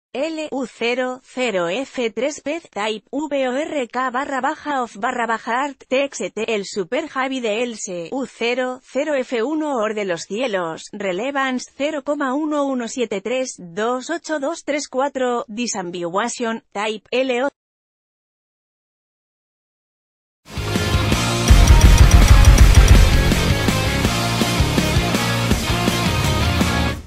LU00F3 Type VORK /off/art TXT el Super Heavy de Else U00F1 Or de los cielos Relevance 0,117328234 Disambiguation Type LO